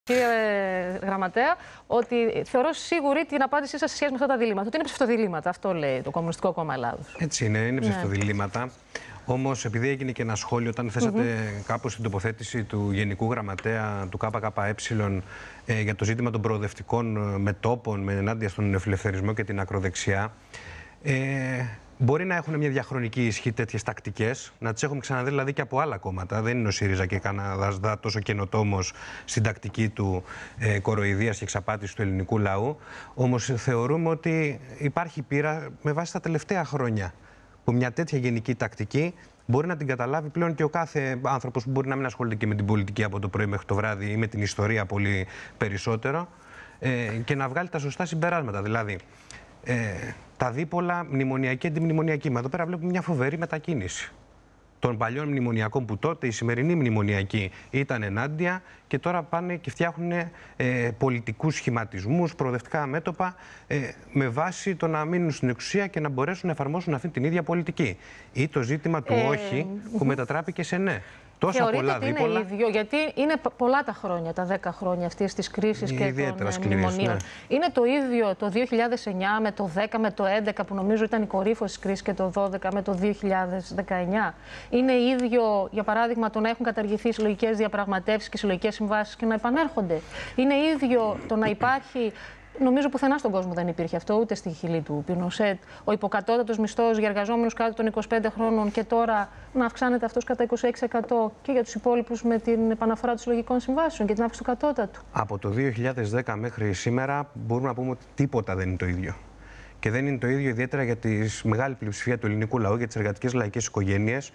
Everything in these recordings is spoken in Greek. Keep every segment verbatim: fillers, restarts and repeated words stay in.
Κύριε Γραμματέα, ότι θεωρώ σίγουρη την απάντησή σας σε σχέση με αυτά τα διλήμματα. Ότι είναι ψευτοδιλήμματα, αυτό λέει το Κομμουνιστικό Κόμμα Ελλάδος. Έτσι είναι, είναι ψευτοδιλήμματα. Ναι. Όμως, επειδή έγινε και ένα σχόλιο όταν θέσατε mm-hmm. κάπως την τοποθέτηση του Γενικού Γραμματέα του ΚΚΕ ε, για το ζήτημα των προοδευτικών μετώπων με ενάντια στον φιλελευθερισμό και την ακροδεξιά, ε, μπορεί να έχουν μια διαχρονική ισχύ τέτοιες τακτικές, να τις έχουμε ξαναδεί δηλαδή και από άλλα κόμματα. Δεν είναι ο ΣΥΡΙΖΑ και κανένα δασδά τόσο καινοτόμος στην τακτική του ε, κοροϊδίας και εξαπάτησης του ελληνικού λαού. Όμως θεωρούμε ότι υπάρχει πείρα με βάση τα τελευταία χρόνια που μια τέτοια γενική τακτική μπορεί να την καταλάβει πλέον και ο κάθε άνθρωπος που μπορεί να μην ασχολείται και με την πολιτική από το πρωί μέχρι το βράδυ ή με την ιστορία πολύ περισσότερο ε, και να βγάλει τα σωστά συμπεράσματα. Δηλαδή, ε, τα δίπολα μνημονιακή και αντιμνημονιακή. Μα εδώ πέρα βλέπουμε μια φοβερή μετακίνηση των παλιών μνημονιακών που τότε οι σημερινοί μνημονιακοί ήταν ενάντια και τώρα πάνε και φτιάχνουν ε, πολιτικούς σχηματισμούς, προοδευτικά μέτωπα ε, με βάση το να μείνουν στην εξουσία και να μπορέσουν να εφαρμόσουν αυτή την ίδια πολιτική. Ή το ζήτημα του ε... όχι που μετατράπηκε σε ναι. Τόσα Θεωρείτε πολλά ότι δίπολα. Είναι ίδιο, γιατί είναι πολλά τα χρόνια, τα δέκα χρόνια αυτής της κρίσης και των σκληρής, μνημονίων. Ναι. Είναι το ίδιο το δύο χιλιάδες εννιά με το δέκα, με το έντεκα που νομίζω ήταν η κορύφωση της κρίσης και το δώδεκα με το δύο χιλιάδες δεκαεννιά. Είναι ίδιο, για παράδειγμα, το να έχουν καταργηθεί συλλογικές διαπραγματεύσεις και συλλογικές συμβάσεις και να επανέρχονται. Είναι ίδιο το να υπάρχει. Νομίζω πουθενά στον κόσμο δεν υπήρχε αυτό, ούτε στη χειλή του Πινοσέτ. Ο υποκατώτατος μισθός για εργαζόμενους κάτω των είκοσι πέντε χρόνων και τώρα να αυξάνεται αυτός κατά είκοσι έξι τοις εκατό και για τους υπόλοιπους με την επαναφορά των συλλογικών συμβάσεων και την αύξηση του κατώτατου. Από το δύο χιλιάδες δέκα μέχρι σήμερα μπορούμε να πούμε ότι τίποτα δεν είναι το ίδιο. Και δεν είναι το ίδιο ιδιαίτερα για τη μεγάλη πλειοψηφία του ελληνικού λαού, για τις εργατικές λαϊκές οικογένειες,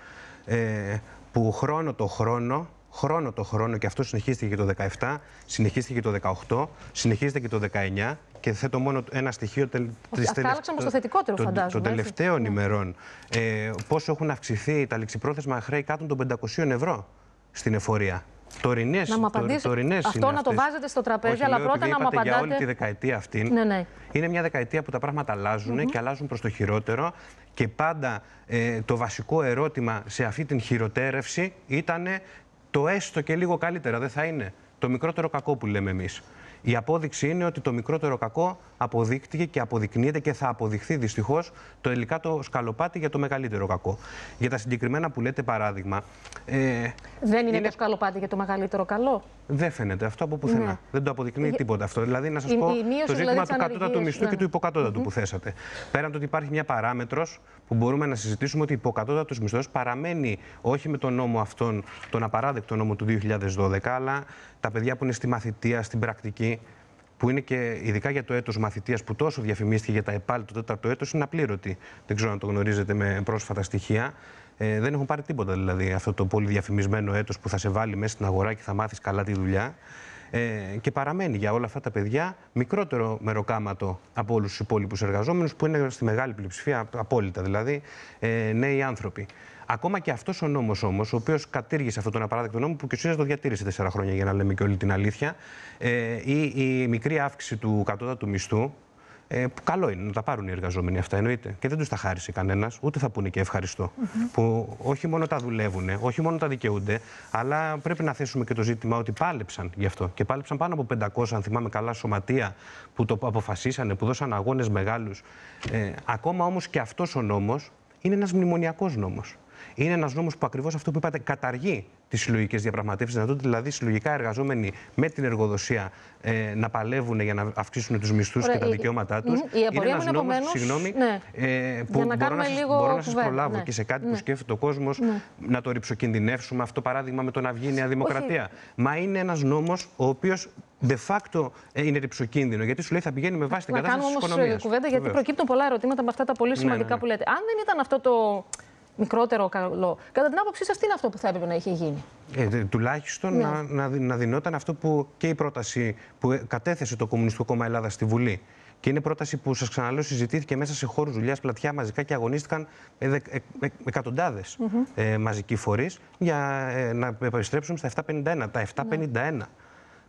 ε, που χρόνο το χρόνο. Χρόνο το χρόνο, και αυτό συνεχίστηκε και το δεκαεπτά, συνεχίστηκε και το δεκαοκτώ, συνεχίζεται και το δεκαεννιά. Και θέτω μόνο ένα στοιχείο τελ... Άλλαξαμε στο θετικότερο, φαντάζομαι. Των τελευταίων έτσι. ημερών. Ε, πόσο έχουν αυξηθεί τα ληξιπρόθεσμα χρέη κάτω των πεντακοσίων ευρώ στην εφορία. Τωρινές, να μου απαντήσει, τωρινές αυτό να το βάζετε στο τραπέζι, όχι, αλλά λέω, πρώτα να μου απαντάτε. Για όλη τη δεκαετία αυτή. Ναι, ναι. Είναι μια δεκαετία που τα πράγματα αλλάζουν mm-hmm. και αλλάζουν προς το χειρότερο. Και πάντα ε, το βασικό ερώτημα σε αυτή την χειροτέρευση ήταν το έστω και λίγο καλύτερα. Δεν θα είναι το μικρότερο κακό που λέμε εμείς. Η απόδειξη είναι ότι το μικρότερο κακό αποδείχτηκε και αποδεικνύεται και θα αποδειχθεί δυστυχώς τελικά το σκαλοπάτι για το μεγαλύτερο κακό. Για τα συγκεκριμένα που λέτε παράδειγμα. Ε, δεν είναι, είναι το σκαλοπάτι για το μεγαλύτερο καλό. Δεν φαίνεται αυτό από πουθενά. Ναι. Δεν το αποδεικνύει Για... τίποτα αυτό. Δηλαδή, να σας η, πω η το ζήτημα δηλαδή του κατώτατου μισθού ναι. και του υποκατώτατου mm-hmm. που θέσατε. Πέραν το ότι υπάρχει μια παράμετρος που μπορούμε να συζητήσουμε ότι ο υποκατώτατος μισθός παραμένει όχι με τον νόμο αυτόν, τον απαράδεκτο νόμο του δύο χιλιάδες δώδεκα, αλλά τα παιδιά που είναι στη μαθητεία, στην πρακτική, που είναι και ειδικά για το έτος μαθητείας που τόσο διαφημίστηκε για τα ΕΠΑΛ το τέταρτο έτος, είναι απλήρωτοι. Δεν ξέρω αν το γνωρίζετε με πρόσφατα στοιχεία. Ε, δεν έχουν πάρει τίποτα δηλαδή αυτό το πολύ διαφημισμένο έτος που θα σε βάλει μέσα στην αγορά και θα μάθεις καλά τη δουλειά. Ε, και παραμένει για όλα αυτά τα παιδιά μικρότερο μεροκάματο από όλους τους υπόλοιπους εργαζόμενους που είναι στη μεγάλη πλειοψηφία, απόλυτα δηλαδή, ε, νέοι άνθρωποι. Ακόμα και αυτός ο νόμος όμως, ο οποίος κατήργησε αυτόν τον απαράδεκτο νόμο, που και ο ΣΥΡΙΖΑ το διατήρησε τέσσερα χρόνια για να λέμε και όλη την αλήθεια, ε, η, η μικρή αύξηση του κατώτατου μισθού, ε, που καλό είναι να τα πάρουν οι εργαζόμενοι αυτά, εννοείται. Και δεν τους τα χάρισε κανένας, ούτε θα πούνε και ευχαριστώ. Mm-hmm. Που όχι μόνο τα δουλεύουν, όχι μόνο τα δικαιούνται, αλλά πρέπει να θέσουμε και το ζήτημα ότι πάλεψαν γι' αυτό. Και πάλεψαν πάνω από πεντακόσια, αν θυμάμαι καλά, σωματεία που το αποφασίσανε, που δώσαν αγώνες μεγάλους. Ε, ακόμα όμως και αυτός ο νόμος είναι ένας μνημονιακός νόμος. Είναι ένας νόμος που ακριβώς αυτό που είπατε καταργεί τις συλλογικές διαπραγματεύσεις, δυνατότητα δηλαδή συλλογικά εργαζόμενοι με την εργοδοσία ε, να παλεύουν για να αυξήσουν τους μισθούς Ωραία, και τα δικαιώματά τους. Η, η είναι ένας νόμος, επομένως, συγγνώμη, ναι, ε, που να μπορώ να, σας, μπορώ να σας προλάβω ναι, και σε κάτι ναι, που σκέφτεται ο κόσμος ναι. να το ρηψοκινδυνεύσουμε αυτό παράδειγμα με το να βγει η Νέα Δημοκρατία. Όχι. Μα είναι ένας νόμος ο οποίος de facto είναι ρηψοκίνδυνο, γιατί σου λέει θα πηγαίνει με βάση την κατάσταση της οικονομίας. Να κάνουμε όμως κουβέντα, γιατί προκύπτουν πολλά ερωτήματα με αυτά τα πολύ σημαντικά ναι, ναι. που λέτε. Αν δεν ήταν αυτό το μικρότερο καλό, κατά την άποψή σας, τι είναι αυτό που θα έπρεπε να είχε γίνει? Ε, τουλάχιστον ναι. να, να, να δινόταν αυτό που και η πρόταση που κατέθεσε το Κομμουνιστικό Κόμμα Ελλάδα στη Βουλή. Και είναι πρόταση που, σας ξαναλέω, συζητήθηκε μέσα σε χώρους δουλειάς, πλατιά, μαζικά και αγωνίστηκαν ε, ε, ε, εκατοντάδες mm-hmm. ε, μαζικοί φορείς για ε, να επιστρέψουμε στα επτακόσια πενήντα ένα. Τα επτακόσια πενήντα ένα. Mm-hmm.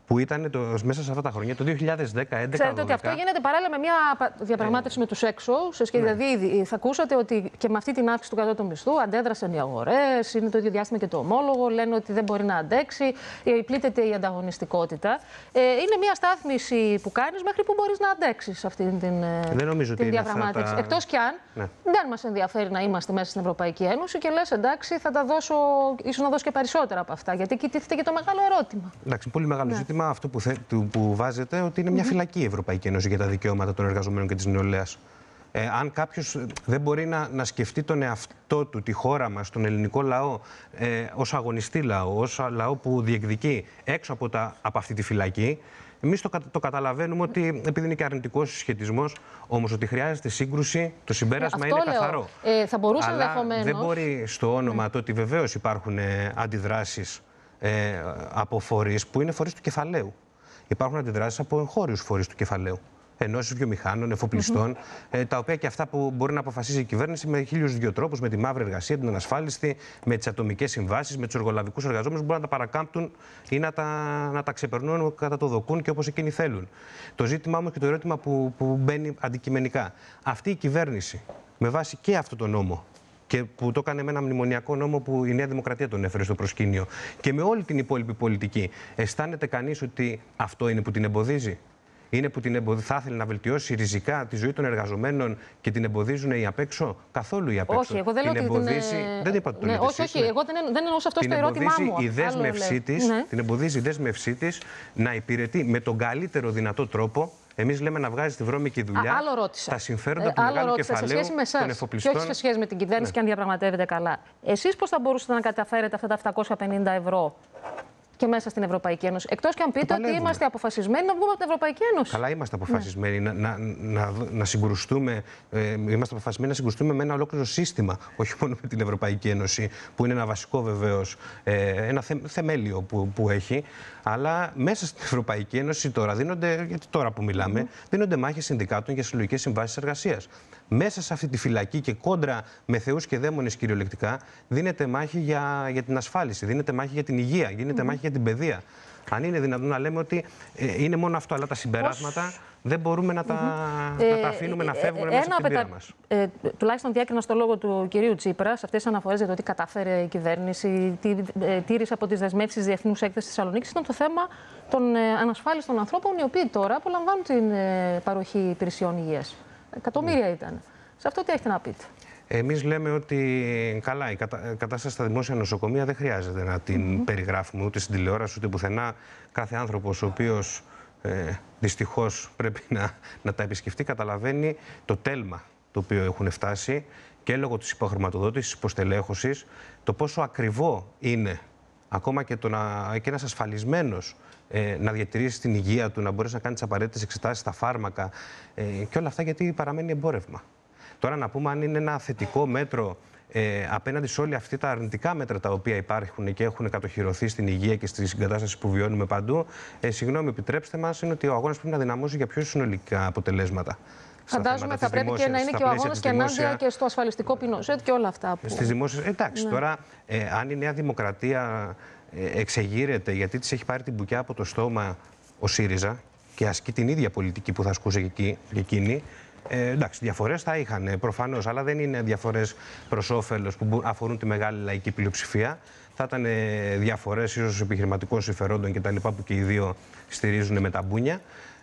που ήταν το, μέσα σε αυτά τα χρόνια, το δύο χιλιάδες δέκα, έντεκα, Ξέρετε ότι αυτό γίνεται παράλληλα με μια διαπραγμάτευση ε, με τους έξω. Ναι. Δηλαδή, θα ακούσατε ότι και με αυτή την αύξηση του κατώτατου μισθού αντέδρασαν οι αγορές, είναι το ίδιο διάστημα και το ομόλογο, λένε ότι δεν μπορεί να αντέξει, πλήττεται η ανταγωνιστικότητα. Ε, είναι μια στάθμιση που κάνεις μέχρι που μπορείς να αντέξεις αυτή την, δεν νομίζω την ότι διαπραγμάτευση. Τα... Εκτός κι αν ναι. δεν μας ενδιαφέρει να είμαστε μέσα στην Ευρωπαϊκή Ένωση και λες εντάξει, θα τα δώσω, ίσως να δώσω και περισσότερα από αυτά. Γιατί εκεί τίθεται και το μεγάλο ερώτημα. Εντάξει, πολύ μεγάλο ναι. ζήτημα αυτό που, θε, που βάζετε, ότι είναι μια mm-hmm. φυλακή η Ευρωπαϊκή Ένωση για τα δικαιώματα των εργαζομένων και της νεολαίας. Ε, αν κάποιος δεν μπορεί να, να σκεφτεί τον εαυτό του, τη χώρα μας, τον ελληνικό λαό, ε, ως αγωνιστή λαό, ως λαό που διεκδικεί έξω από, τα, από αυτή τη φυλακή, εμείς το, το καταλαβαίνουμε ότι, επειδή είναι και αρνητικός συσχετισμός, όμως ότι χρειάζεται σύγκρουση, το συμπέρασμα ε, είναι λέω. καθαρό. Ε, θα μπορούσε Αλλά ενδεχομένως. δεν μπορεί στο όνομα mm. το ότι βεβαίως υπάρχουν ε, αντιδράσεις ε, από φορείς που είναι φορείς του κεφαλαίου. Υπάρχουν αντιδράσεις από εγχώριους φορείς του κεφαλαίου. Ενώσεις βιομηχάνων, εφοπλιστών, mm-hmm. ε, τα οποία και αυτά που μπορεί να αποφασίσει η κυβέρνηση με χίλιους δύο τρόπους, με τη μαύρη εργασία, την ανασφάλιστη, με τις ατομικές συμβάσεις, με τους εργολαβικούς εργαζόμενους, μπορούν να τα παρακάμπτουν ή να τα, να τα ξεπερνούν κατά το δοκούν και όπως εκείνοι θέλουν. Το ζήτημα όμως και το ερώτημα που, που μπαίνει αντικειμενικά. Αυτή η κυβέρνηση, με βάση και αυτό το νόμο, και που το έκανε με ένα μνημονιακό νόμο που η Νέα Δημοκρατία τον έφερε στο προσκήνιο, και με όλη την υπόλοιπη πολιτική, αισθάνεται κανείς ότι αυτό είναι που την εμποδίζει? Είναι που την εμποδι... θα ήθελε να βελτιώσει ριζικά τη ζωή των εργαζομένων και την εμποδίζουν οι απ' έξω? Καθόλου οι απ' έξω. Όχι, εγώ δεν την λέω εμποδίζει... ότι την... Δεν είπα ότι το ναι, λέτε όχι, εσείς, όχι, ναι. εγώ δεν, δεν εννοούσα αυτό την στο ερώτημά μου. Η δέσμευσή της, ναι. Την εμποδίζει η δέσμευσή της να υπηρετεί με τον καλύτερο δυνατό τρόπο. Εμείς λέμε να βγάζει τη βρώμικη δουλειά. Α, άλλο ρώτησα. Τα συμφέροντα ε, του μεγάλου ρώτησα, κεφαλαίου των εφοπλιστών. Και όχι σε σχέση με την κυβέρνηση ναι. και αν διαπραγματεύεται καλά. Εσείς πώς θα μπορούσατε να καταφέρετε αυτά τα επτακόσια πενήντα ευρώ και μέσα στην Ευρωπαϊκή Ένωση? Εκτός και αν πείτε ότι είμαστε αποφασισμένοι να βγούμε από την Ευρωπαϊκή Ένωση. Καλά, είμαστε αποφασισμένοι ναι. να, να, να, να συγκρουστούμε. Ε, είμαστε αποφασισμένοι να συγκρουστούμε με ένα ολόκληρο σύστημα, όχι μόνο με την Ευρωπαϊκή Ένωση, που είναι ένα βασικό βεβαίως, ε, ένα θε, θεμέλιο που, που έχει. Αλλά μέσα στην Ευρωπαϊκή Ένωση τώρα δίνονται, γιατί τώρα που μιλάμε, mm. δίνονται μάχες συνδικάτων για συλλογικές συμβάσεις εργασίας. Μέσα σε αυτή τη φυλακή και κόντρα με θεούς και δαίμονες κυριολεκτικά, δίνεται μάχη για, για την ασφάλιση, δίνεται μάχη για την υγεία, γίνεται mm. μάχη για την παιδεία. Αν είναι δυνατόν να λέμε ότι ε, είναι μόνο αυτό, αλλά τα συμπεράσματα Πώς... δεν μπορούμε να τα, mm-hmm. να τα αφήνουμε ε, να φεύγουν ε, μέσα από την πείρα μας. Ε, τουλάχιστον διάκρινα στο λόγο του κυρίου Τσίπρα, σε αυτές τις αναφορές για το τι κατάφερε η κυβέρνηση, τι ε, τήρησε από τις δεσμεύσεις Διεθνούς Έκθεσης Θεσσαλονίκης, ήταν το θέμα των ε, ανασφάλιστων ανθρώπων, οι οποίοι τώρα απολαμβάνουν την ε, παροχή υπηρεσιών υγείας. Εκατομμύρια mm. ήταν. Σε αυτό τι έχετε να πείτε? Εμείς λέμε ότι καλά, η κατάσταση στα δημόσια νοσοκομεία δεν χρειάζεται να την mm-hmm. περιγράφουμε ούτε στην τηλεόραση ούτε πουθενά. Κάθε άνθρωπος ο οποίος ε, δυστυχώς πρέπει να, να τα επισκεφτεί καταλαβαίνει το τέλμα το οποίο έχουν φτάσει και λόγω της υποχρηματοδότησης, της υποστελέχωσης, το πόσο ακριβό είναι ακόμα και, το να, και ένας ασφαλισμένος ε, να διατηρήσει την υγεία του, να μπορέσει να κάνει τις απαραίτητες εξετάσεις, τα φάρμακα ε, και όλα αυτά γιατί παραμένει εμπόρευμα. Τώρα να πούμε αν είναι ένα θετικό μέτρο ε, απέναντι σε όλα αυτά τα αρνητικά μέτρα τα οποία υπάρχουν και έχουν κατοχυρωθεί στην υγεία και στη συγκατάσταση που βιώνουμε παντού. Ε, συγγνώμη, επιτρέψτε μας, είναι ότι ο αγώνας πρέπει να δυναμώσει για πιο συνολικά αποτελέσματα. Φαντάζομαι θα πρέπει δημόσιας, και να είναι και ο αγώνας και ενάντια και στο ασφαλιστικό ποινοσέτ και όλα αυτά. Που... Στις δημόσιες, εντάξει, ναι. τώρα ε, αν η Νέα Δημοκρατία ε, εξεγείρεται γιατί της έχει πάρει την μπουκιά από το στόμα ο ΣΥΡΙΖΑ και ασκεί την ίδια πολιτική που θα ασκούσε και εκείνη. Ε, εντάξει, διαφορές θα είχαν προφανώς, αλλά δεν είναι διαφορές προς όφελος που αφορούν τη μεγάλη λαϊκή πλειοψηφία. Θα ήταν διαφορές ίσως επιχειρηματικών συμφερόντων κτλ. Που και οι δύο στηρίζουν με τα μπούνια.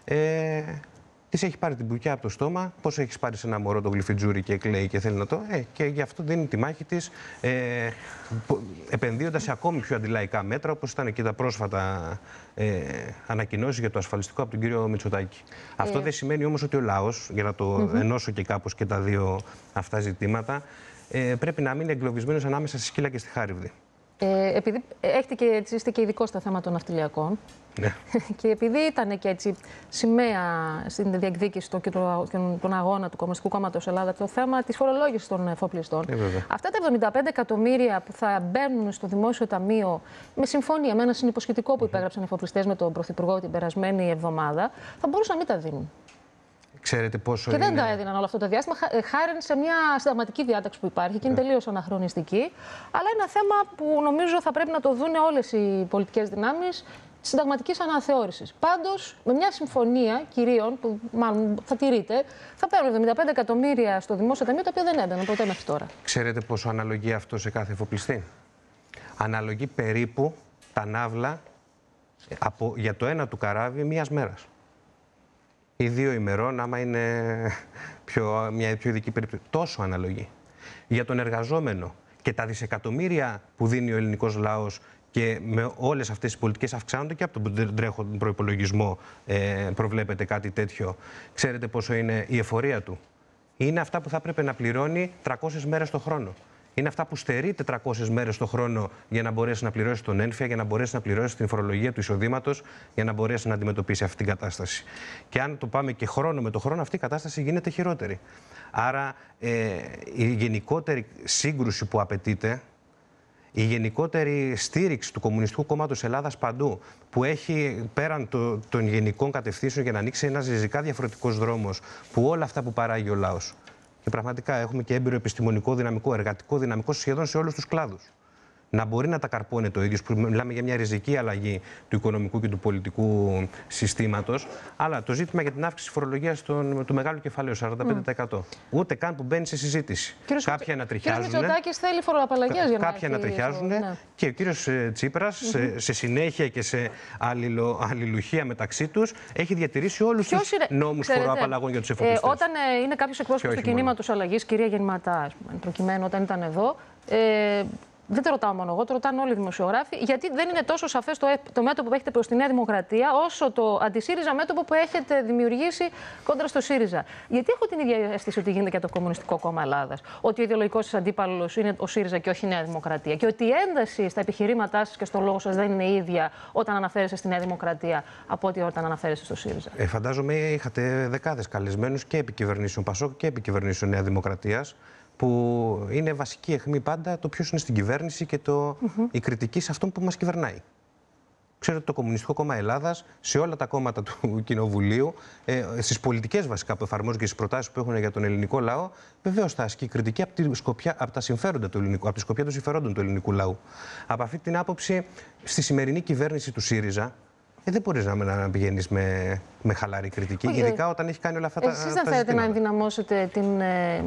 Ε, Της έχει πάρει την μπουκιά από το στόμα, πώς έχεις πάρει σε ένα μωρό το γλυφιτζούρι και κλαίει και θέλει να το. Ε, και γι' αυτό δίνει τη μάχη της, ε, επενδύοντας σε ακόμη πιο αντιλαϊκά μέτρα, όπως ήταν και τα πρόσφατα ε, ανακοινώσεις για το ασφαλιστικό από τον κύριο Μητσοτάκη. Ε. Αυτό δεν σημαίνει όμως ότι ο λαός, για να το mm-hmm. ενώσω και κάπως και τα δύο αυτά ζητήματα, ε, πρέπει να μείνει εγκλωβισμένος ανάμεσα στη σκύλα και στη χάριβδη. Ε, επειδή έχετε και, έτσι, είστε και ειδικό στα θέματα των ναυτιλιακών. Ναι. Και επειδή ήταν και έτσι σημαία στην διεκδίκηση των, των αγώνα του Κομμουνιστικού Κόμματος Ελλάδα το θέμα της φορολόγησης των εφοπλιστών. Ε, Αυτά τα εβδομήντα πέντε εκατομμύρια που θα μπαίνουν στο Δημόσιο Ταμείο με συμφωνία, με ένα συνυποσχετικό που υπέγραψαν οι εφοπλιστές με τον Πρωθυπουργό την περασμένη εβδομάδα, θα μπορούσαν να μην τα δίνουν. Ξέρετε πόσο και είναι... δεν τα έδιναν όλο αυτό το διάστημα, χάρη σε μια συνταγματική διάταξη που υπάρχει και είναι τελείως αναχρονιστική. Αλλά είναι ένα θέμα που νομίζω θα πρέπει να το δουν όλες οι πολιτικές δυνάμεις συνταγματικής αναθεώρησης. Πάντως, με μια συμφωνία κυρίων, που μάλλον θα τηρείται, θα παίρνουν εβδομήντα πέντε εκατομμύρια στο δημόσιο ταμείο, τα οποία δεν έμπαιναν ποτέ μέχρι τώρα. Ξέρετε πόσο αναλογεί αυτό σε κάθε εφοπλιστή? Αναλογεί περίπου τα ναύλα από, για το ένα του καράβι μίας μέρας. Ή δύο ημερών, άμα είναι πιο, μια πιο ειδική περίπτωση. Τόσο αναλογεί. Για τον εργαζόμενο και τα δισεκατομμύρια που δίνει ο ελληνικός λαός και με όλες αυτές τις πολιτικές αυξάνονται και από τον τρέχον προϋπολογισμό ε, προβλέπεται κάτι τέτοιο. Ξέρετε πόσο είναι η εφορία του? Είναι αυτά που θα έπρεπε να πληρώνει τριακόσιες μέρες το χρόνο. Είναι αυτά που στερεί τετρακόσιες μέρες το χρόνο για να μπορέσει να πληρώσει τον ένφια, για να μπορέσει να πληρώσει την φορολογία του εισοδήματος, για να μπορέσει να αντιμετωπίσει αυτή την κατάσταση. Και αν το πάμε και χρόνο με το χρόνο, αυτή η κατάσταση γίνεται χειρότερη. Άρα ε, η γενικότερη σύγκρουση που απαιτείται, η γενικότερη στήριξη του Κομμουνιστικού Κόμματος Ελλάδας παντού, που έχει πέραν το, των γενικών κατευθύνσεων για να ανοίξει ένας ριζικά διαφορετικός δρόμος, που όλα αυτά που παράγει ο λαός. Και πραγματικά έχουμε και έμπειρο επιστημονικό δυναμικό, εργατικό δυναμικό σχεδόν σε όλους τους κλάδους. Να μπορεί να τα καρπώνει το ίδιο, που μιλάμε για μια ριζική αλλαγή του οικονομικού και του πολιτικού συστήματος. Αλλά το ζήτημα για την αύξηση φορολογίας του μεγάλου κεφαλαίου, σαράντα πέντε τοις εκατό. Mm. Ούτε καν που μπαίνει σε συζήτηση. Κύριος Κάποια να τριχιάζουν. Κύριος Μητσοτάκης θέλει φοροαπαλλαγές για να Κάποια να τριχιάζουν. Ναι. Και ο κύριος Τσίπρας, mm-hmm. σε, σε συνέχεια και σε αλληλο, αλληλουχία μεταξύ τους, έχει διατηρήσει όλους τους είναι... νόμους φοροαπαλλαγών για τους εφοπλιστές. Ε, όταν ε, είναι κάποιος εκπρόσωπος του κινήματος αλλαγής, κυρία Γεννηματά, προκειμένου όταν ήταν εδώ. Ε, Δεν το ρωτάω μόνο εγώ, το ρωτάνε όλοι οι δημοσιογράφοι, γιατί δεν είναι τόσο σαφές το, το μέτωπο που έχετε προς τη Νέα Δημοκρατία, όσο το αντι-ΣΥΡΙΖΑ μέτωπο που έχετε δημιουργήσει κόντρα στο ΣΥΡΙΖΑ. Γιατί έχω την ίδια αίσθηση ότι γίνεται και το Κομμουνιστικό Κόμμα Ελλάδας, ότι ο ιδεολογικός σας αντίπαλος είναι ο ΣΥΡΙΖΑ και όχι η Νέα Δημοκρατία, και ότι η ένταση στα επιχειρήματά σας και στο λόγο σας δεν είναι ίδια όταν αναφέρεστε στη Νέα Δημοκρατία από ότι όταν αναφέρεστε στο ΣΥΡΙΖΑ. Ε, φαντάζομαι είχατε δεκάδες καλεσμένους και επικυβερνήσεων Πασόκ και επικυβερνήσεων Νέα Δημοκρατίας, που είναι βασική αιχμή πάντα το ποιος είναι στην κυβέρνηση και το, mm-hmm. η κριτική σε αυτόν που μας κυβερνάει. Ξέρετε ότι το Κομμουνιστικό Κόμμα Ελλάδας, σε όλα τα κόμματα του Κοινοβουλίου, ε, στις πολιτικές βασικά που εφαρμόζουν και στις προτάσεις που έχουν για τον ελληνικό λαό, βεβαίως θα ασκεί κριτική από, τη σκοπιά, από τα συμφέροντα του ελληνικού, από τη σκοπιά των συμφερόντων του ελληνικού λαού. Από αυτή την άποψη, στη σημερινή κυβέρνηση του ΣΥΡΙΖΑ, Ε, δεν μπορείς να, να πηγαίνεις με, με χαλαρή κριτική, okay. ειδικά όταν έχει κάνει όλα αυτά τα Εσείς δεν θέλετε να ενδυναμώσετε την. Ε,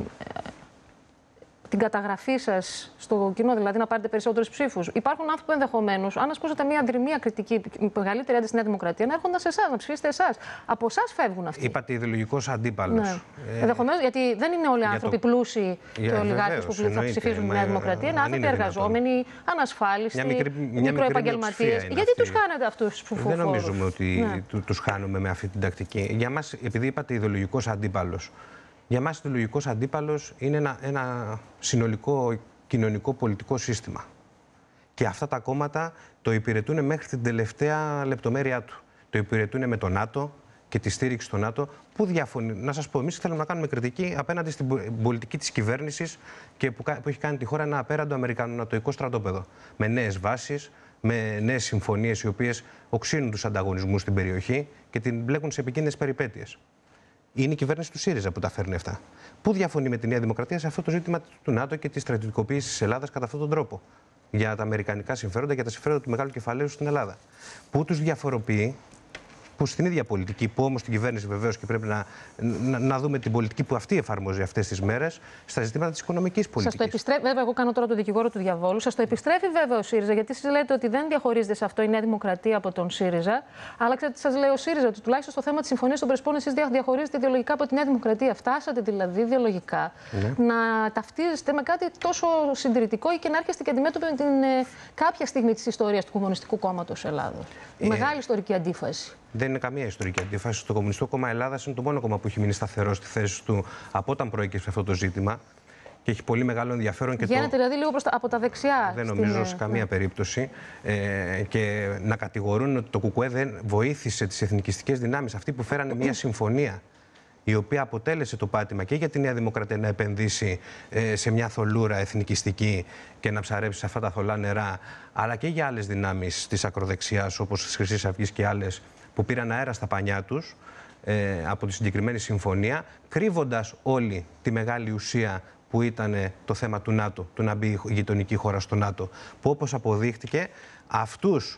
την καταγραφή σας στο κοινό, δηλαδή να πάρετε περισσότερους ψήφους. Υπάρχουν άνθρωποι που ενδεχομένως, αν ασκούσατε μια δρυμία κριτική, μεγαλύτερη ένταση στη Νέα Δημοκρατία, να έρχονταν σε εσάς, να ψηφίσετε εσάς. Από εσάς φεύγουν αυτοί. Είπατε ιδεολογικός αντίπαλος. Ναι. Ε, ενδεχομένως, γιατί δεν είναι όλοι οι άνθρωποι το... πλούσιοι και ολιγάρχες που θα ψηφίζουν τη Νέα Δημοκρατία. Είναι άνθρωποι εργαζόμενοι, ανασφάλιστοι, μικροεπαγγελματίες. Γιατί τους χάνετε αυτούς τους ψηφοφόρους? Δεν νομίζουμε ότι ναι. τους χάνουμε με αυτή την τακτική. Για μας, επειδή είπατε ιδεολογικός αντίπαλος. Για μας, ο ιδεολογικός αντίπαλος είναι ένα, ένα συνολικό κοινωνικό πολιτικό σύστημα. Και αυτά τα κόμματα το υπηρετούν μέχρι την τελευταία λεπτομέρειά του. Το υπηρετούν με το ΝΑΤΟ και τη στήριξη του ΝΑΤΟ. Που διαφωνεί. Να σας πω, εμείς θέλουμε να κάνουμε κριτική απέναντι στην πολιτική της κυβέρνησης και που, που έχει κάνει τη χώρα ένα απέραντο αμερικανο-νατοϊκό στρατόπεδο. Με νέες βάσεις, με νέες συμφωνίες οι οποίες οξύνουν τους ανταγωνισμούς στην περιοχή και την μπλέκουν σε επικίνδυνες περιπέτειες. Είναι η κυβέρνηση του ΣΥΡΙΖΑ που τα φέρνει αυτά. Πού διαφωνεί με τη Νέα Δημοκρατία σε αυτό το ζήτημα του ΝΑΤΟ και τη στρατιωτικοποίηση της Ελλάδας κατά αυτόν τον τρόπο? Για τα αμερικανικά συμφέροντα, για τα συμφέροντα του μεγάλου κεφαλαίου στην Ελλάδα. Πού τους διαφοροποιεί, που στην ίδια πολιτική, που όμως την κυβέρνηση βεβαίως και πρέπει να, να, να δούμε την πολιτική που αυτή εφαρμόζει αυτές τις μέρες, στα ζητήματα της οικονομικής πολιτικής. Σας το επιστρέφει, βέβαια, εγώ κάνω τώρα το δικηγόρο του διαβόλου. Σας το επιστρέφει βέβαια ο ΣΥΡΙΖΑ, γιατί εσείς λέτε ότι δεν διαχωρίζεται σε αυτό η Νέα Δημοκρατία από τον ΣΥΡΙΖΑ. Αλλά ξέρετε, σας λέει ο ΣΥΡΙΖΑ ότι τουλάχιστον στο θέμα της Συμφωνίας των Πρεσπών εσείς διαχωρίζετε ιδεολογικά από τη Νέα Δημοκρατία. Φτάσατε δηλαδή ιδεολογικά ναι. να ταυτίζεστε με κάτι τόσο συντηρητικό ή και να έρχεστε και αντιμέτωποι με την ε, κάποια στιγμή της ιστορίας του Κομμουνιστικού Κόμματος Ελλάδος. Ε... Μεγάλη ιστορική αντίφαση. Δεν είναι καμία ιστορική αντίφαση. Το Κομμουνιστικό Κόμμα Ελλάδας είναι το μόνο κόμμα που έχει μείνει σταθερό στη θέση του από όταν προέκυψε αυτό το ζήτημα και έχει πολύ μεγάλο ενδιαφέρον. Και Γίνεται το... δηλαδή λίγο προς τα... από τα δεξιά. Δεν νομίζω στην... σε καμία ναι. περίπτωση. Ε, και να κατηγορούν ότι το ΚΚΕ δεν βοήθησε τις εθνικιστικές δυνάμεις, αυτοί που φέρανε μια συμφωνία η οποία αποτέλεσε το πάτημα και για τη Νέα Δημοκρατία να επενδύσει ε, σε μια θολούρα εθνικιστική και να ψαρέψει σε αυτά τα θολά νερά, αλλά και για άλλες δυνάμεις της ακροδεξιάς, όπως της Χρυσής Αυγής και άλλες, που πήραν αέρα στα πανιά τους ε, από τη συγκεκριμένη συμφωνία, κρύβοντας όλη τη μεγάλη ουσία που ήταν το θέμα του ΝΑΤΟ, του να μπει η γειτονική χώρα στο ΝΑΤΟ, που όπως αποδείχτηκε, αυτούς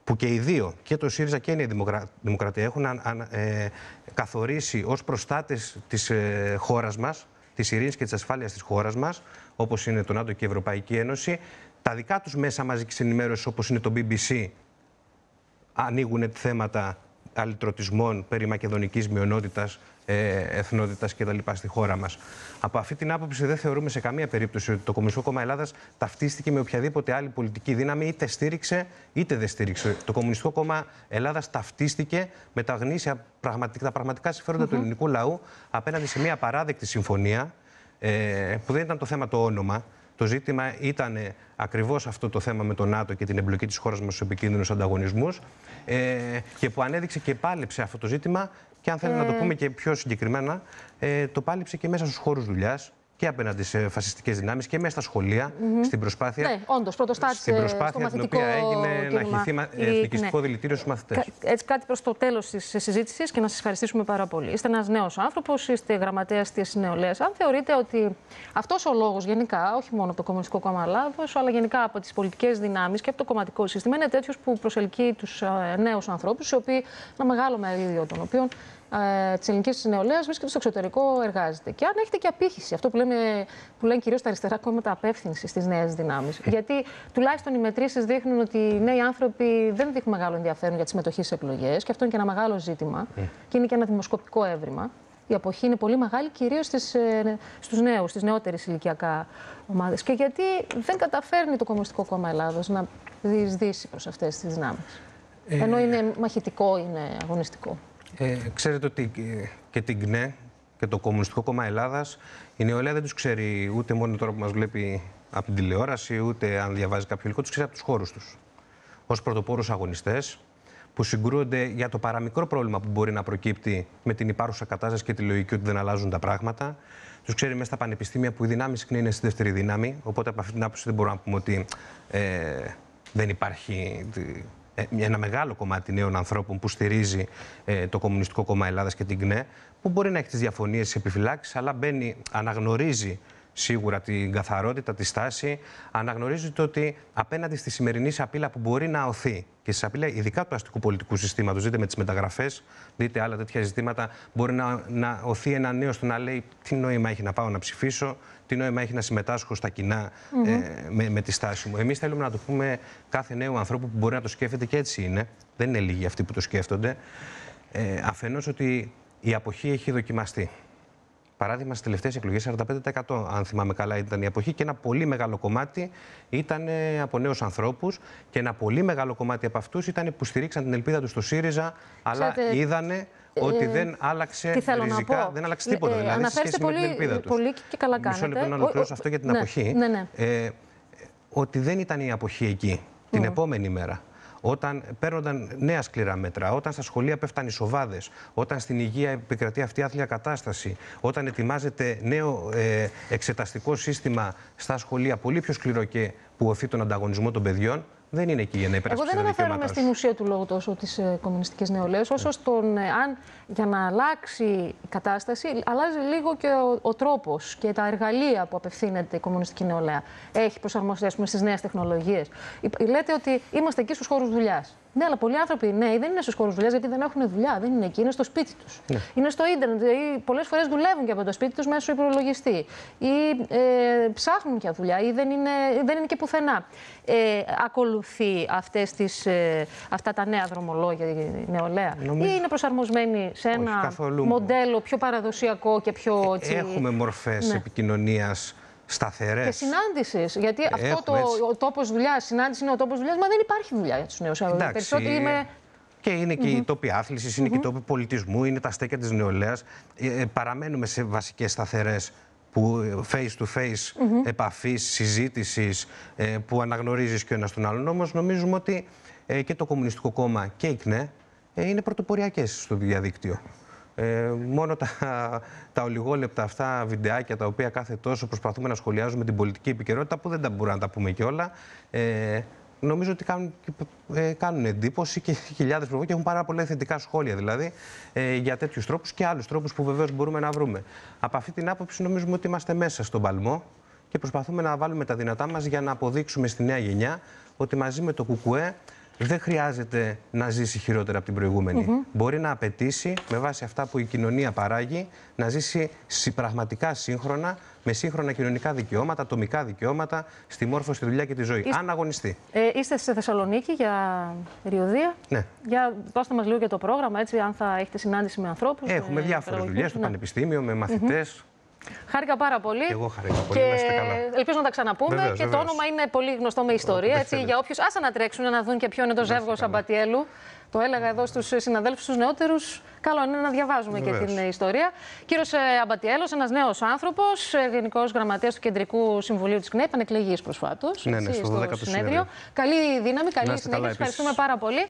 που και οι δύο, και το ΣΥΡΙΖΑ και η Νέα Δημοκρατία, έχουν α, α, ε, καθορίσει ως προστάτες της ε, χώρας μας, της ειρήνης και της ασφάλειας της χώρας μας, όπως είναι το ΝΑΤΟ και η Ευρωπαϊκή Ένωση, τα δικά τους μέσα μαζικής ενημέρωσης, όπως είναι το μπι μπι σι, ανοίγουν θέματα αλυτρωτισμών περί μακεδονικής μειονότητας, ε, εθνότητας κτλ. Στη χώρα μας. Από αυτή την άποψη δεν θεωρούμε σε καμία περίπτωση ότι το Κομμουνιστικό Κόμμα Ελλάδας ταυτίστηκε με οποιαδήποτε άλλη πολιτική δύναμη, είτε στήριξε είτε δεν στήριξε. Το Κομμουνιστικό Κόμμα Ελλάδας ταυτίστηκε με τα γνήσια πραγματικά, τα πραγματικά συμφέροντα mm-hmm. του ελληνικού λαού απέναντι σε μια απαράδεκτη συμφωνία, ε, που δεν ήταν το θέμα το όνομα. Το ζήτημα ήταν ακριβώς αυτό το θέμα με το ΝΑΤΟ και την εμπλοκή της χώρας μας στους επικίνδυνους ανταγωνισμούς, ε, και που ανέδειξε και πάλεψε αυτό το ζήτημα και αν θέλουμε ε... να το πούμε και πιο συγκεκριμένα, ε, το πάλεψε και μέσα στους χώρους δουλειάς και απέναντι σε φασιστικές δυνάμεις και μέσα στα σχολεία, mm-hmm. στην προσπάθεια, ναι, όντως, πρωτοστάτησε στην προσπάθεια στο την οποία έγινε κίνημα. να χυθεί εθνικιστικό ναι. δηλητήριο στους μαθητές. Έτσι, κάτι προς το τέλος της συζήτησης και να σας ευχαριστήσουμε πάρα πολύ. Είστε ένας νέος άνθρωπος, είστε γραμματέας της Νεολαίας. Αν θεωρείτε ότι αυτός ο λόγος γενικά, όχι μόνο από το Κομμουνιστικό Κόμμα Ελλάδος, αλλά γενικά από τις πολιτικές δυνάμεις και από το κομματικό σύστημα, είναι τέτοιος που προσελκύει τους νέους ανθρώπους, οι οποίοι, ένα μεγάλο μερίδιο των οποίων της ελληνικής νεολαίας βρίσκεται στο εξωτερικό, εργάζεται. Και αν έχετε και απήχηση, αυτό που, λέμε, που λένε κυρίως τα αριστερά κόμματα, απεύθυνση στις νέες δυνάμεις. Γιατί τουλάχιστον οι μετρήσεις δείχνουν ότι οι νέοι άνθρωποι δεν δείχνουν μεγάλο ενδιαφέρον για τη συμμετοχή σε εκλογές, και αυτό είναι και ένα μεγάλο ζήτημα. Mm. Και είναι και ένα δημοσκοπικό έβριμα. Η αποχή είναι πολύ μεγάλη, κυρίως στις, ε, στους νέους, στις νεότερες ηλικιακά ομάδες. Και γιατί δεν καταφέρνει το Κομμουνιστικό Κόμμα Ελλάδος να διεισδύσει προς αυτές τις δυνάμεις. Ε... Ενώ είναι μαχητικό, είναι αγωνιστικό. Ε, ξέρετε ότι και την ΚΝΕ και το Κομμουνιστικό Κόμμα Ελλάδας, η νεολαία δεν τους ξέρει ούτε μόνο τώρα που μας βλέπει από την τηλεόραση, ούτε αν διαβάζει κάποιο υλικό, τους ξέρει από τους χώρους τους. Ως πρωτοπόρους αγωνιστές που συγκρούονται για το παραμικρό πρόβλημα που μπορεί να προκύπτει με την υπάρχουσα κατάσταση και τη λογική ότι δεν αλλάζουν τα πράγματα. Τους ξέρει μέσα στα πανεπιστήμια που η δυνάμεις ΚΝΕ είναι στη δεύτερη δύναμη. Οπότε από αυτή την άποψη δεν μπορούμε να πούμε ότι ε, δεν υπάρχει ένα μεγάλο κομμάτι νέων ανθρώπων που στηρίζει ε, το Κομμουνιστικό Κόμμα Ελλάδας και την ΚΝΕ, που μπορεί να έχει τις διαφωνίες, τις επιφυλάξεις, αλλά μπαίνει, αναγνωρίζει σίγουρα την καθαρότητα, τη στάση, αναγνωρίζει το ότι απέναντι στη σημερινή σαπίλα που μπορεί να οθεί και στη σαπίλα ειδικά του αστικού πολιτικού συστήματος, δείτε με τις μεταγραφές, δείτε άλλα τέτοια ζητήματα, μπορεί να, να οθεί ένα νέο στο να λέει τι νόημα έχει να πάω να ψηφίσω, τι νόημα έχει να συμμετάσχω στα κοινά mm-hmm. ε, με, με τη στάση μου. Εμείς θέλουμε να το πούμε κάθε νέο ανθρώπου που μπορεί να το σκέφτεται, και έτσι είναι, δεν είναι λίγοι αυτοί που το σκέφτονται, ε, αφενός ότι η αποχή έχει δοκιμαστεί. Παράδειγμα, στις τελευταίες εκλογές, σαράντα πέντε τοις εκατό, αν θυμάμαι καλά, ήταν η αποχή, και ένα πολύ μεγάλο κομμάτι ήταν από νέους ανθρώπους. Και ένα πολύ μεγάλο κομμάτι από αυτούς ήταν που στηρίξαν την ελπίδα τους στο ΣΥΡΙΖΑ, αλλά Ξέρετε, είδανε ότι ε, δεν άλλαξε ριζικά, δεν άλλαξε τίποτα. Ε, δηλαδή, σε σχέση πολύ, με την ελπίδα τους. Πολύ και καλά κάνετε. Μισό λεπτό να ολοκληρώσω αυτό για την ναι, αποχή. Ναι, ναι. Ε, ότι δεν ήταν η αποχή εκεί την mm. επόμενη μέρα. Όταν παίρνονταν νέα σκληρά μέτρα, όταν στα σχολεία πέφταν οι σοβάδες, όταν στην υγεία επικρατεί αυτή η άθλια κατάσταση, όταν ετοιμάζεται νέο ε, εξεταστικό σύστημα στα σχολεία, πολύ πιο σκληρό και που οθεί τον ανταγωνισμό των παιδιών, δεν είναι εκεί για να υπερασπιστεί τα δικαιώματά. Εγώ δεν αναφέρομαι στην ουσία του λόγου τόσο της ε, κομμουνιστικής νεολαίας, όσο yeah. στον ε, αν για να αλλάξει η κατάσταση, αλλάζει λίγο και ο, ο τρόπος και τα εργαλεία που απευθύνεται η κομμουνιστική νεολαία. Έχει προσαρμοστεί, ας πούμε, στις νέες τεχνολογίες. Λέτε ότι είμαστε εκεί στους χώρους δουλειάς. Ναι, αλλά πολλοί άνθρωποι νέοι δεν είναι στους χώρους δουλειάς γιατί δεν έχουν δουλειά, δεν είναι εκεί, είναι στο σπίτι τους. Ναι. Είναι στο ίντερνετ, δηλαδή πολλές φορές δουλεύουν και από το σπίτι τους μέσω υπολογιστή. Ή ε, ψάχνουν για δουλειά, ή δεν είναι, δεν είναι και πουθενά. Ε, ακολουθεί αυτές τις, ε, αυτά τα νέα δρομολόγια η νεολαία, Νομίζω... ή είναι προσαρμοσμένη σε ένα μοντέλο πιο παραδοσιακό και πιο. Έτσι... Έχουμε μορφές ναι. επικοινωνίας σταθερές. Και συνάντησης. Γιατί Έχουμε, αυτό το ο τόπος δουλειάς, συνάντηση είναι ο τόπος δουλειάς, μα δεν υπάρχει δουλειά για τους νέους. Εντάξει, είμαι... Και είναι και mm-hmm. οι τόποι άθλησης, είναι mm-hmm. και οι τόποι πολιτισμού, είναι τα στέκια της νεολαίας. Ε, παραμένουμε σε βασικές σταθερές που face to face mm-hmm. επαφής, συζήτησης, ε, που αναγνωρίζεις και ο ένας τον άλλον. Όμως νομίζουμε ότι ε, και το Κομμουνιστικό Κόμμα και η ΚΝΕ ε, είναι πρωτοποριακές στο διαδίκτυο. Ε, μόνο τα, τα ολιγόλεπτα αυτά βιντεάκια τα οποία κάθε τόσο προσπαθούμε να σχολιάζουμε την πολιτική επικαιρότητα, που δεν τα μπορούμε να τα πούμε και όλα, ε, νομίζω ότι κάνουν, ε, κάνουν εντύπωση και χιλιάδες προβολές και έχουν πάρα πολλά θετικά σχόλια δηλαδή ε, για τέτοιους τρόπους και άλλους τρόπους που βεβαίως μπορούμε να βρούμε. Από αυτή την άποψη νομίζουμε ότι είμαστε μέσα στον παλμό και προσπαθούμε να βάλουμε τα δυνατά μας για να αποδείξουμε στη νέα γενιά ότι μαζί με το ΚΚΕ δεν χρειάζεται να ζήσει χειρότερα από την προηγούμενη. Mm-hmm. Μπορεί να απαιτήσει, με βάση αυτά που η κοινωνία παράγει, να ζήσει πραγματικά σύγχρονα, με σύγχρονα κοινωνικά δικαιώματα, ατομικά δικαιώματα, στη μόρφωση, στη δουλειά και τη ζωή. Είστε... Αν αγωνιστεί. Ε, είστε στη Θεσσαλονίκη για περιοδεία. Ναι. Για δώστε μας λίγο για το πρόγραμμα, έτσι, αν θα έχετε συνάντηση με ανθρώπους. Έχουμε διάφορες δουλειές στο ναι. Πανεπιστήμιο, με μαθητές. Mm-hmm. Χάρηκα πάρα πολύ. Και εγώ χάρηκα πολύ. Και να είστε καλά. Ελπίζω να τα ξαναπούμε. Βεβαίως, και βεβαίως. το όνομα είναι πολύ γνωστό με ιστορία. Έτσι, για όποιους άσε να τρέξουν να δουν και ποιο είναι το ζεύγος Αμπατιέλου. Το έλεγα εδώ στους συναδέλφους, τους νεότερους. Καλό είναι να διαβάζουμε Βεβαίως. Και την ιστορία. Κύριος Αμπατιέλος, ένας νέος άνθρωπος, γενικός γραμματέας του Κεντρικού Συμβουλίου της ΚΝΕ, πανεκλεγής προσφάτως. Ναι, ναι, στο δωδέκατο συνέδριο. Καλή δύναμη, καλή συνέχεια. Ευχαριστούμε πάρα πολύ.